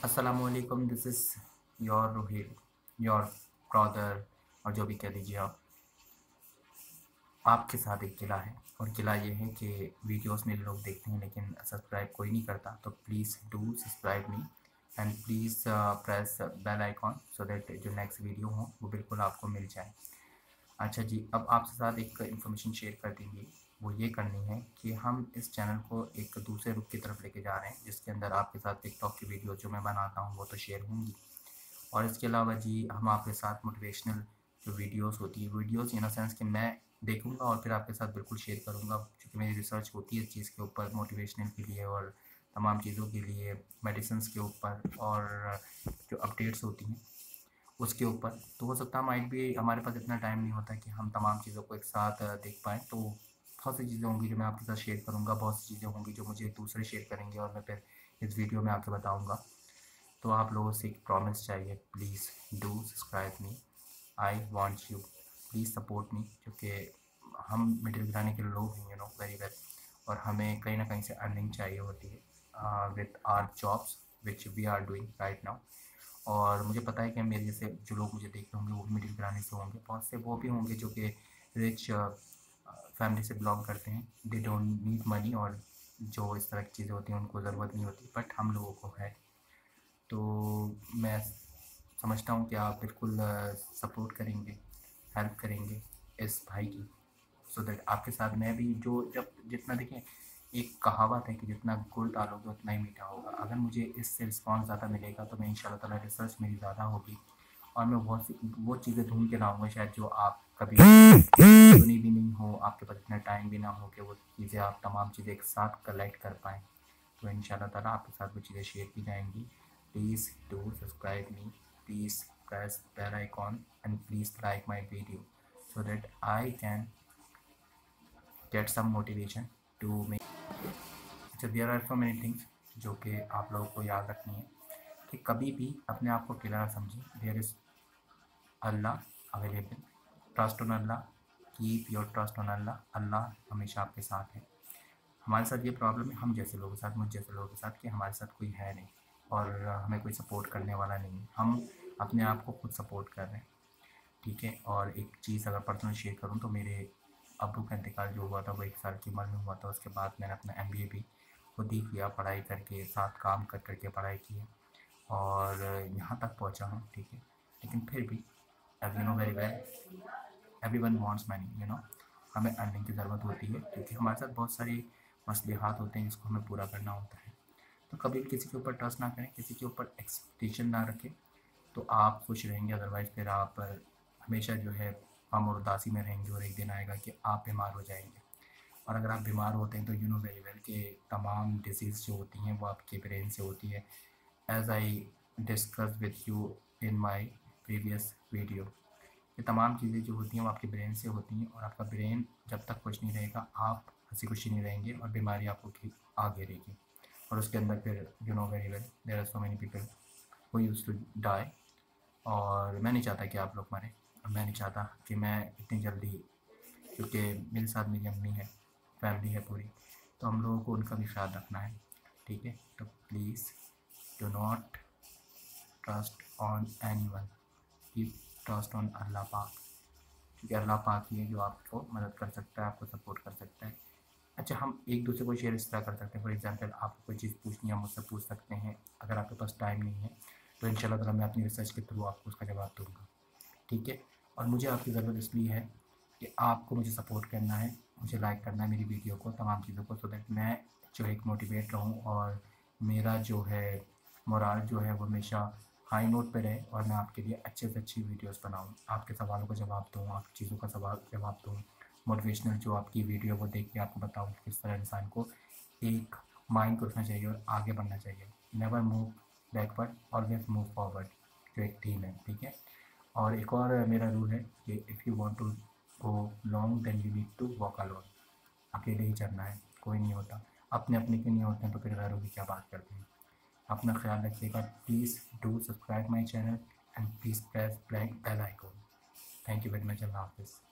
अस्सलामुअलैकुम, this is your Rohit, your brother, और जो भी कह दीजिए आप। आपके साथ एक किला है, और किला ये है कि वीडियोस मेरे लोग देखते हैं लेकिन सब्सक्राइब कोई नहीं करता। तो please do subscribe me and please press bell icon so that जो नेक्स्ट वीडियो हो वो बिल्कुल आपको मिल जाए। अच्छा जी, अब आपके साथ एक इन्फॉर्मेशन शेयर कर देंगे। वो ये करनी है कि हम इस चैनल को एक दूसरे रुख की तरफ लेके जा रहे हैं, जिसके अंदर आपके साथ टिकटॉक की वीडियो जो मैं बनाता हूँ वो तो शेयर होंगी, और इसके अलावा जी हम आपके साथ मोटिवेशनल जो वीडियोस होती है, वीडियोस इन अ सेंस कि मैं देखूंगा और फिर आपके साथ बिल्कुल शेयर करूंगा, क्योंकि मेरी रिसर्च होती है इस चीज़ के ऊपर, मोटिवेशनल के लिए और तमाम चीज़ों के लिए, मेडिसिन्स के ऊपर और जो अपडेट्स होती हैं उसके ऊपर। तो हो सकता है माइट भी हमारे पास इतना टाइम नहीं होता कि हम तमाम चीज़ों को एक साथ देख पाएँ। तो बहुत सी चीज़ें होंगी जो मैं आपके साथ शेयर करूँगा, बहुत सी चीज़ें होंगी जो मुझे दूसरे शेयर करेंगे और मैं फिर इस वीडियो में आके बताऊँगा। तो आप लोगों से एक प्रॉमिस चाहिए, please do subscribe me, I want you, please support me, क्योंकि हम मिडिल घराने के लोग हैं, यू नो वेरी वेल, और हमें कहीं ना कहीं से अर्निंग चाहिए होती है with our jobs which we are doing right now. और मुझे पता है कि मेरे जैसे जो लोग मुझे देख रहे होंगे वो भी मिडिल घराने से होंगे, बहुत से वो भी होंगे जो कि रिच फैमिली से बिलोंग करते हैं, दे डोंट नीड मनी, और जो इस तरह की चीज़ें होती हैं उनको ज़रूरत नहीं होती, बट हम लोगों को है। तो मैं समझता हूँ कि आप बिल्कुल सपोर्ट करेंगे, हेल्प करेंगे इस भाई की, सो दैट आपके साथ मैं भी जो जब जितना देखें, एक कहावत है कि जितना गुड़ डालोगे उतना ही मीठा होगा। अगर मुझे इससे रिस्पॉन्स ज़्यादा मिलेगा तो मैं इंशाल्लाह ताला रिसर्च मेरी ज़्यादा होगी और मैं वो चीज़ें ढूंढ के लाऊंगा शायद जो आप कभी सुनी भी नहीं हो, आपके पास इतना टाइम भी ना हो कि वो चीज़ें आप तमाम चीज़ें एक साथ कलेक्ट कर पाएँ। तो इंशाल्लाह ताला आपके साथ वो चीज़ें शेयर की जाएंगी। Please do subscribe me, please press bell icon and please like my video so that I can get some motivation to make। अच्छा, there are so many things जो कि आप लोगों को याद रखनी है कि कभी भी अपने आप को अकेला ना समझें। There is Allah available, trust on Allah, keep your trust on Allah, Allah हमेशा आपके साथ है। हमारे साथ ये प्रॉब्लम है, हम जैसे लोगों के साथ, मुझ जैसे लोगों के साथ, कि हमारे साथ कोई है नहीं और हमें कोई सपोर्ट करने वाला नहीं है, हम अपने आप को खुद सपोर्ट कर रहे हैं, ठीक है। और एक चीज़ अगर पर्सनल शेयर करूँ तो मेरे अब्बू का इंतकाल जो हुआ था वो 1 साल की उम्र में हुआ था। उसके बाद मैंने अपना MBA भी खुद ही किया, पढ़ाई करके, साथ काम कर कर के पढ़ाई की है और यहाँ तक पहुँचा हूँ, ठीक है। लेकिन फिर भी as you know very well, everyone wants money, you know, हमें अर्निंग की ज़रूरत होती है क्योंकि हमारे साथ बहुत सारी मसलिहात होते हैं जिसको हमें पूरा करना होता है। तो कभी भी किसी के ऊपर ट्रस्ट ना करें, किसी के ऊपर एक्सपेक्टेशन ना रखें, तो आप खुश रहेंगे। अदरवाइज़ फिर आप हमेशा जो है गम और उदासी में रहेंगे और एक दिन आएगा कि आप बीमार हो जाएंगे। और अगर आप बीमार होते हैं तो यू नो वेरी वेल कि तमाम डिजीज़ जो होती हैं वो आपके ब्रेन से होती है, as I discuss with you in my previous video. ये तमाम चीज़ें जो होती हैं वो आपके ब्रेन से होती हैं, और आपका ब्रेन जब तक खुश नहीं रहेगा आप हंसी खुशी नहीं रहेंगे और बीमारी आपको ठीक आगे रहेगी। और उसके अंदर फिर you know very well there are so many people who used to die. और मैं नहीं चाहता कि आप लोग मरें, और मैं नहीं चाहता कि मैं इतनी जल्दी, क्योंकि मेरे साथ मेरी अम्मी है, फैमिली है पूरी, तो हम लोगों को उनका भी ख्याल रखना है, ठीक है। तो please do not trust on any one, keep trust on Allah पाक, क्योंकि अल्लाह पाक ही है जो आपको मदद कर सकता है, आपको सपोर्ट कर सकता है। अच्छा, हम एक दूसरे को शेयर इस तरह कर सकते हैं, फॉर एग्जांपल आपको कोई चीज़ पूछनी है, मुझसे पूछ सकते हैं। अगर आपके पास टाइम नहीं है तो इंशाल्लाह ताला मैं अपनी रिसर्च के थ्रू आपको उसका जवाब दूँगा, ठीक है। और मुझे आपकी ज़रूरत इसलिए है कि आपको मुझे सपोर्ट करना है, मुझे लाइक करना है मेरी वीडियो को, तमाम चीज़ों को, सो दैट मैं जो एक मोटिवेट रहूँ और मेरा जो है मोराल जो है वो हमेशा हाई नोट पे रहे, और मैं आपके लिए अच्छे से अच्छी वीडियोस बनाऊँ, आपके सवालों का जवाब दूँ, आपकी चीज़ों का सवाल जवाब दूँ, मोटिवेशनल जो आपकी वीडियो वो देख के आपको बताऊँ किस तरह इंसान को एक माइंड को रखना चाहिए और आगे बढ़ना चाहिए। Never move backward, always move forward, जो एक थीम है, ठीक है। और एक और मेरा रूल है कि if you want to go long then you need to walk alone, अकेले ही चलना है, कोई नहीं होता। अपने अपने के नहीं होते हैं तो फिर गैरों की क्या बात करते हैं। अपना ख्याल रखिएगा, please do subscribe my channel and please press bell icon. Thank you very much, Allah हाफिज़।